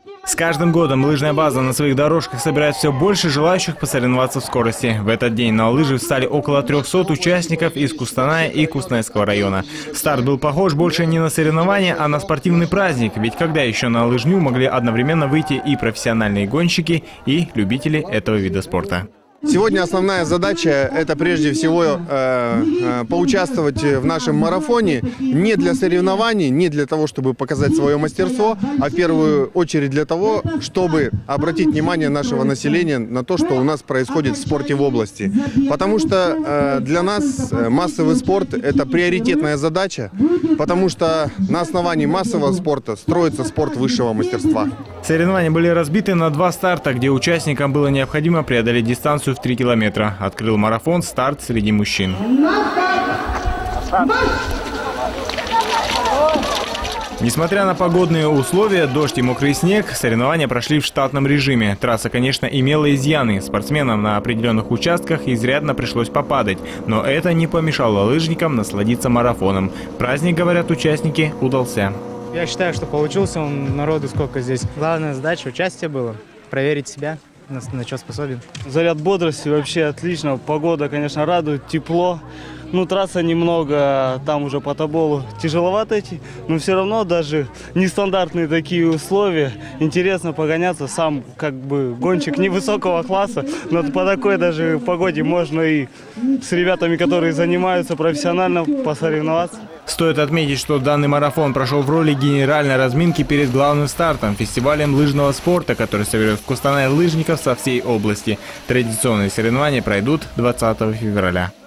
С каждым годом лыжная база на своих дорожках собирает все больше желающих посоревноваться в скорости. В этот день на лыжи встали около 300 участников из Кустаная и Кустанайского района. Старт был похож больше не на соревнования, а на спортивный праздник. Ведь когда еще на лыжню могли одновременно выйти и профессиональные гонщики, и любители этого вида спорта. Сегодня основная задача – это прежде всего поучаствовать в нашем марафоне не для соревнований, не для того, чтобы показать свое мастерство, а в первую очередь для того, чтобы обратить внимание нашего населения на то, что у нас происходит в спорте в области. Потому что для нас массовый спорт – это приоритетная задача, потому что на основании массового спорта строится спорт высшего мастерства. Соревнования были разбиты на 2 старта, где участникам было необходимо преодолеть дистанцию в 3 километра. Открыл марафон старт среди мужчин. Несмотря на погодные условия, дождь и мокрый снег, соревнования прошли в штатном режиме. Трасса, конечно, имела изъяны. Спортсменам на определенных участках изрядно пришлось попадать. Но это не помешало лыжникам насладиться марафоном. Праздник, говорят участники, удался. Я считаю, что получился он, народу сколько здесь. Главная задача – участие было, проверить себя, на что способен. Заряд бодрости вообще отлично, погода, конечно, радует, тепло. Ну, трасса немного, там уже по тоболу тяжеловато идти, но все равно даже нестандартные такие условия. Интересно погоняться, сам как бы гонщик невысокого класса, но по такой даже погоде можно и с ребятами, которые занимаются профессионально, посоревноваться. Стоит отметить, что данный марафон прошел в роли генеральной разминки перед главным стартом – фестивалем лыжного спорта, который соберет в Кустанае лыжников со всей области. Традиционные соревнования пройдут 20 февраля.